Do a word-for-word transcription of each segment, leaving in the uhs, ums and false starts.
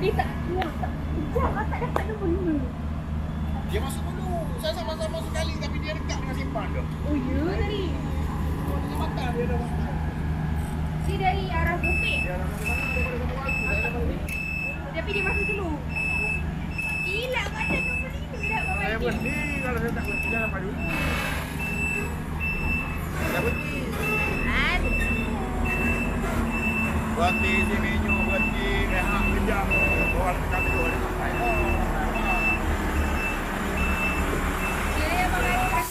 Dia tak keluar, tak kejam lah, tak dapat nombor lima. Dia masuk dulu. Saya sama-sama sekali tapi dia dekat dengan simpan tu. Oh ya tadi. Oh, dia makan dia dah makan. Dia dari arah Bukit. Dia dah makan daripada satu waktu. Saya dah balik. Tapi dia masuk dulu. Hilang ada nombor lima dah Abang Saya Mati. berhenti. Kalau saya tak berhenti, jangan padu. Saya berhenti. Aduh. Berhenti si menyu, berhenti. Rehat kejap. Orang tekan dulu. Dia sampai. Kira Abang Mati.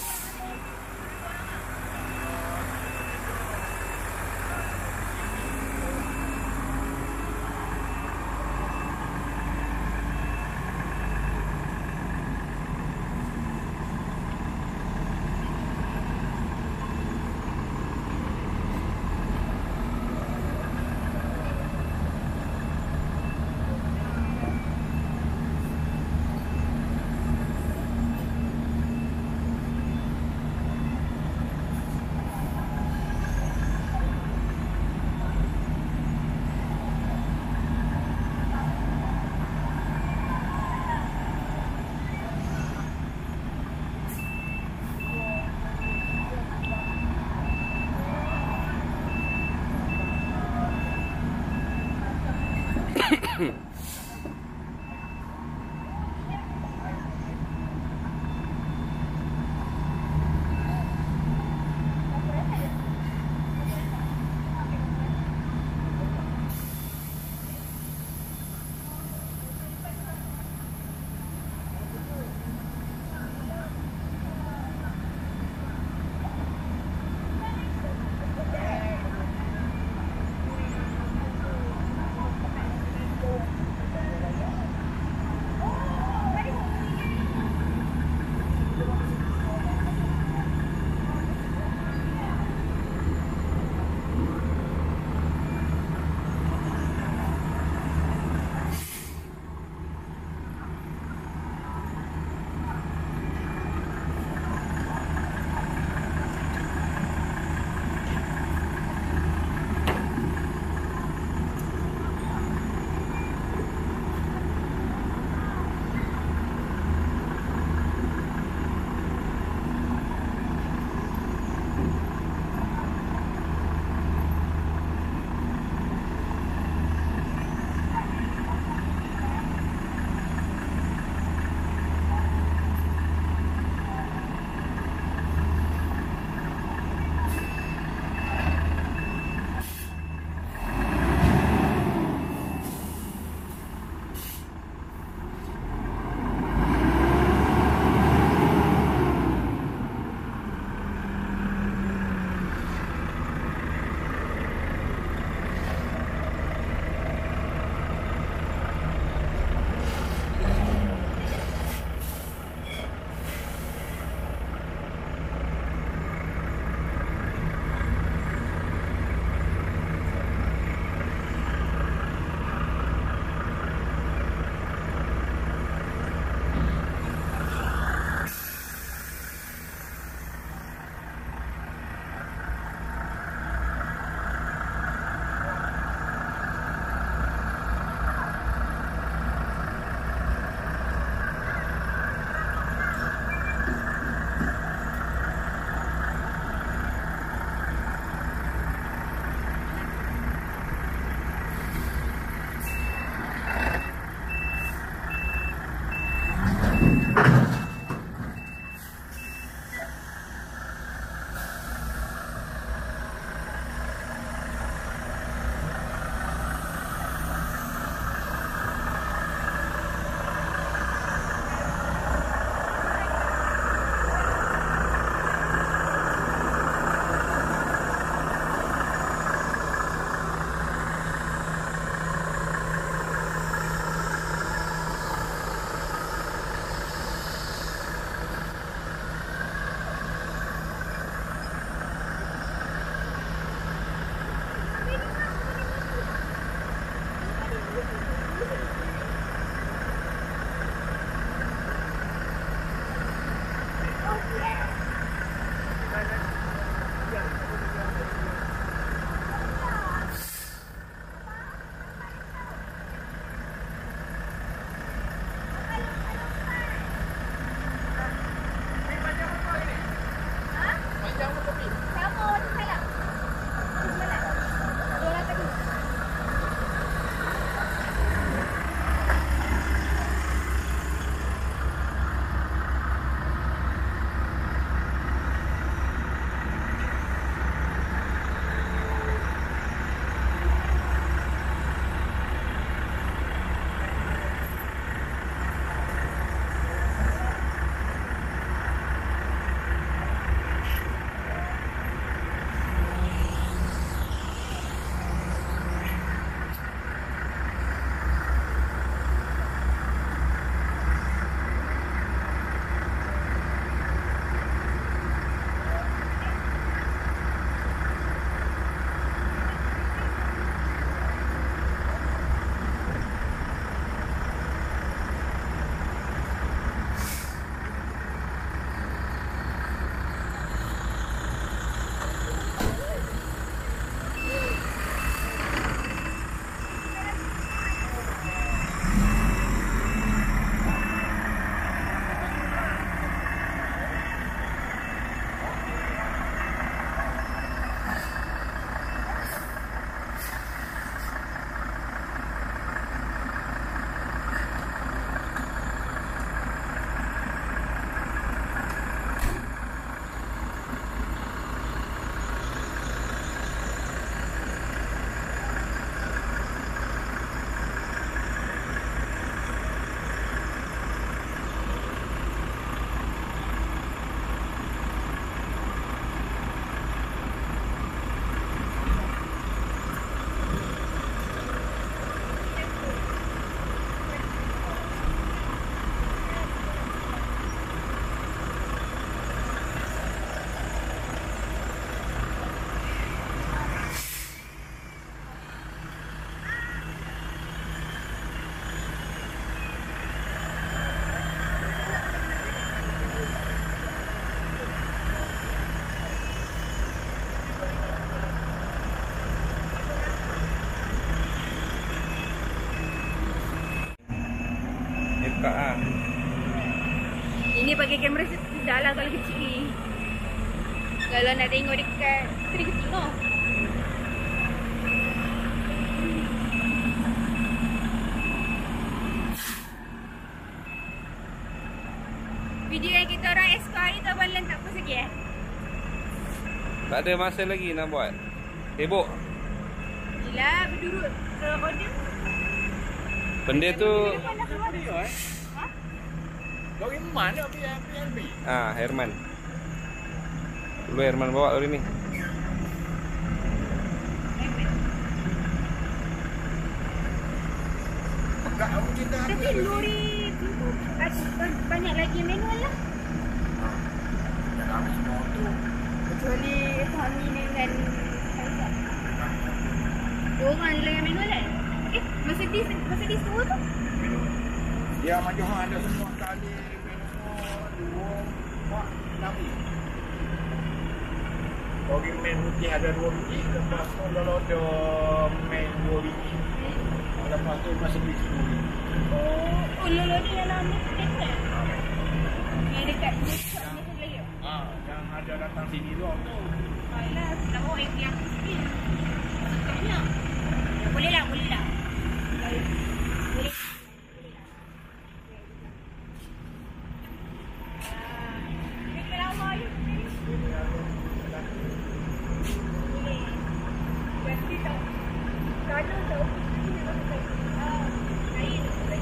Buka ah. Ini pakai kamera sedar lah kalau kecil ni. Kalau nak tengok dekat screen kecil tau. Video yang kita orang escort ni tak boleh tak post lagi eh? Tak ada masa lagi nak buat. Sibuk. Yelah, berdurut ke order. Benda tu Dia eh. Ha? Lori mana P L B? ah Herman. Dulu Herman bawa lori ni. Tak, aku cerita apa? Tapi lori tu ada banyak lagi manual lah. Dah kami semua tu. Kecuali Tommy dengan Faizal. Dua orang je dengan manual kan? Eh, Mercedes, Mercedes tua tu? Ya, macam ada semua sekali. Manual, dua, empat, enam. Lori main putih ada dua biji. Lepas tu kalau ada main dua biji. Lepas tu masih beli sepuluh biji. Oh, oh lolo ni yang lama dekat. Yang dekat dekat ni tu lagi. Ah, yang ada datang sini tu. Alah, nak bawa yang yang ni. Banyak. Boleh lah, boleh lah. Boleh. Boleh. Ah, ni kelama je. Boleh. Jadi tak. Kalau tak. Ah, lain.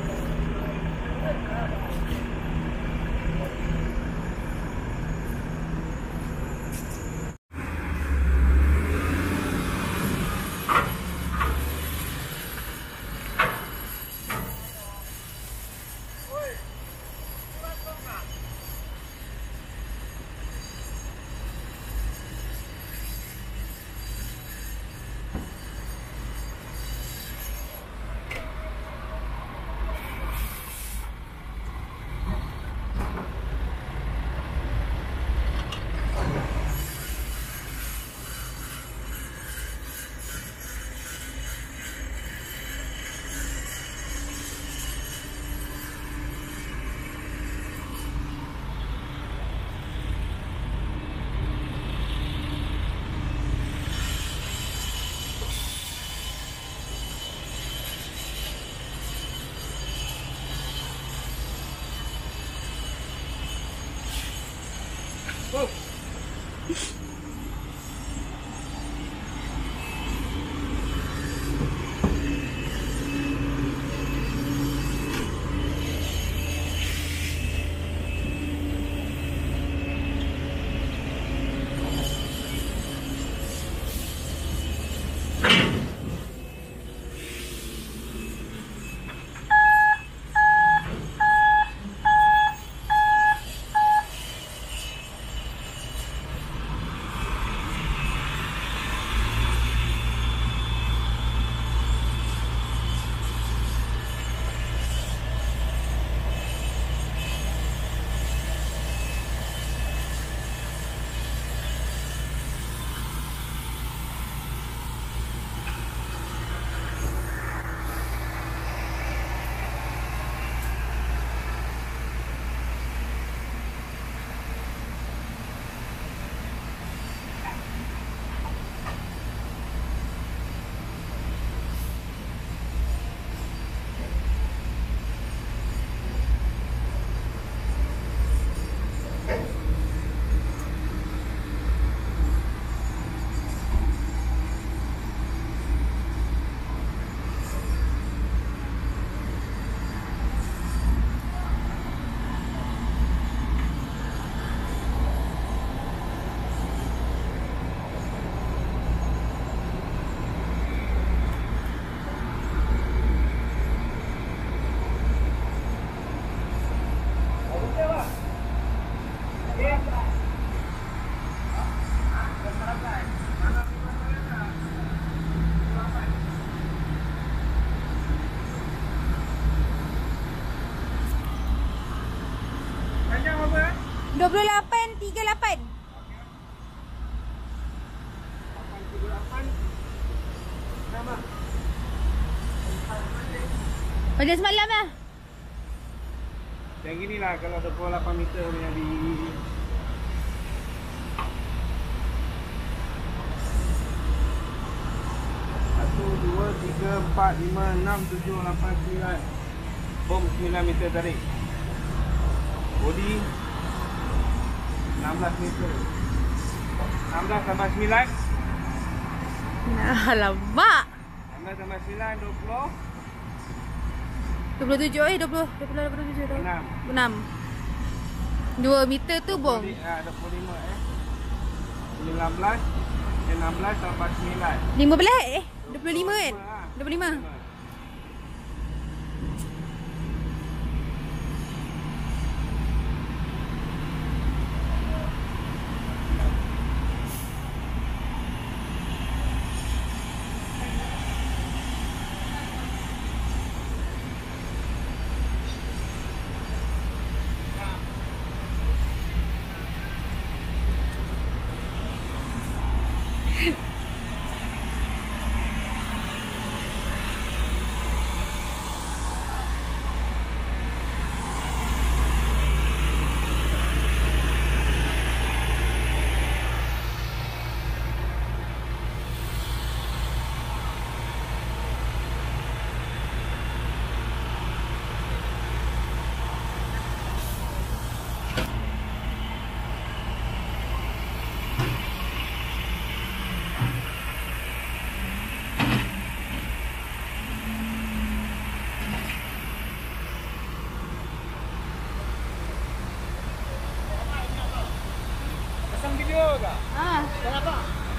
Oh. dua puluh lapan tiga puluh lapan. Pada semalam lah. Yang gini lah kalau dua puluh lapan meter punya di satu, dua, tiga, empat, lima, enam, tujuh, lapan, sembilan. Bom sembilan meter tarik. Body enam belas meter. enam belas tambah sembilan. Alamak. enam belas tambah sembilan, dua puluh. dua puluh tujuh eh, dua puluh, dua puluh, dua puluh tujuh, dua enam. puluh enam. dua meter tu bom. Ah, dua puluh lima eh. sembilan belas, enam belas tambah sembilan. lima belas eh, dua puluh lima kan? dua puluh lima. Pasang video tak? Ah, Kenapa?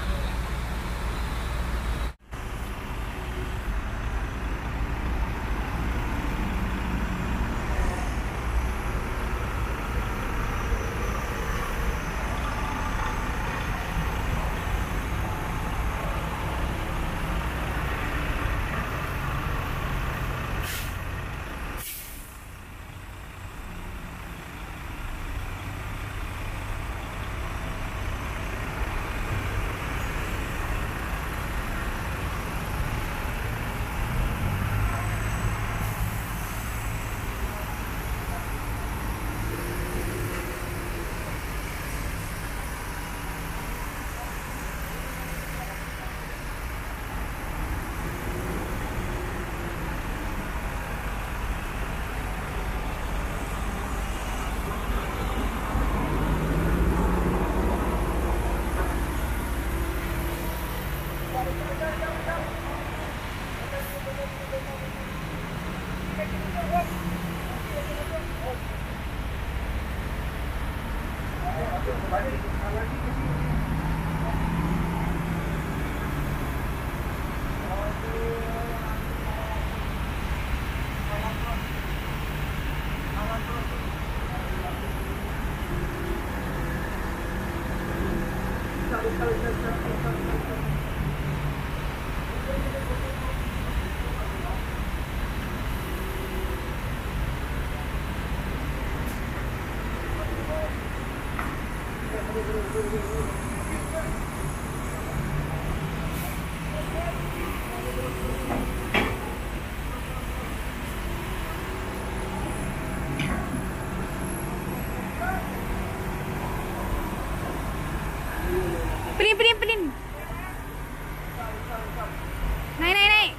pelin, pelin, pelin. Naik, naik, naik.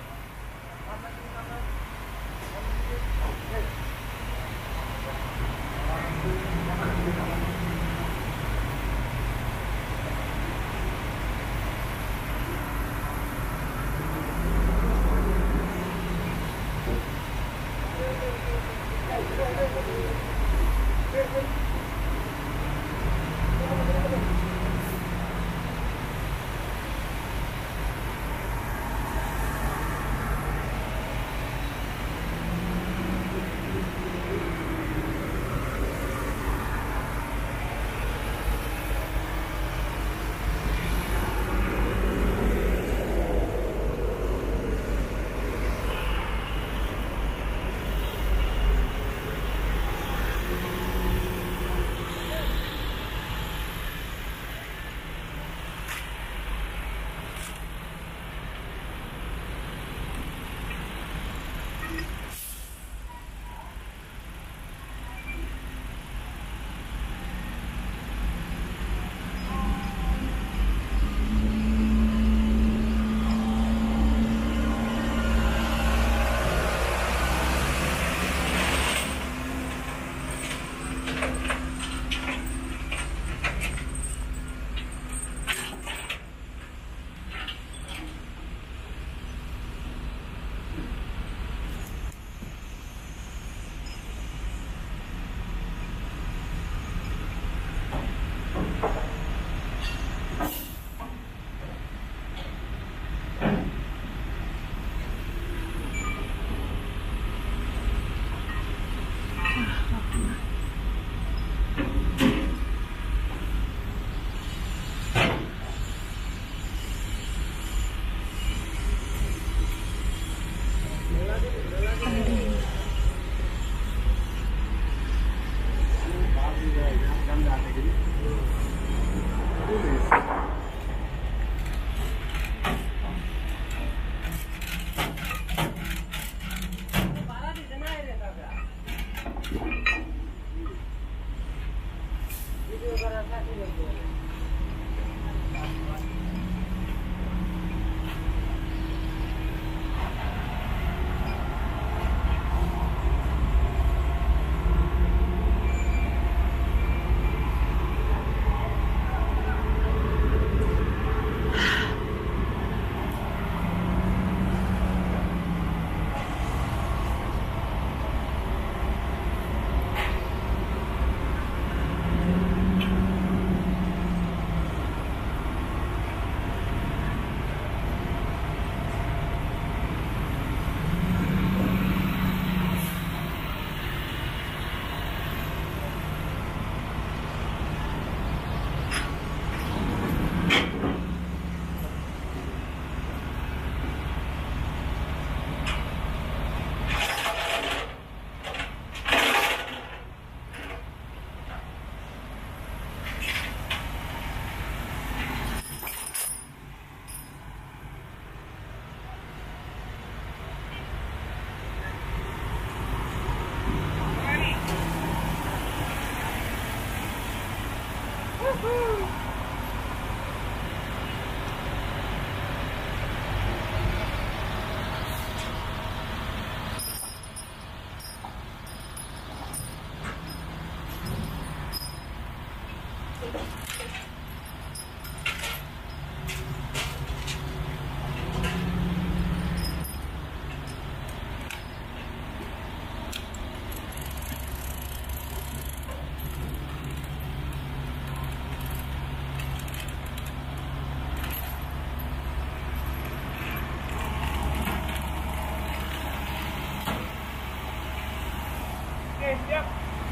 Okay, siap.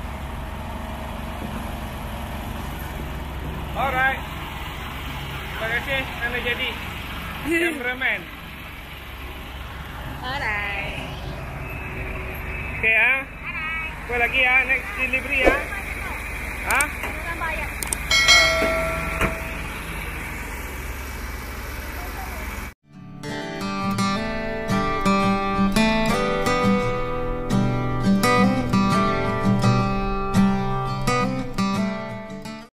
Alright. Terima kasih kerana jadi cameraman. Alright. Okay ah. Apa lagi ah? Next delivery ah. Ah?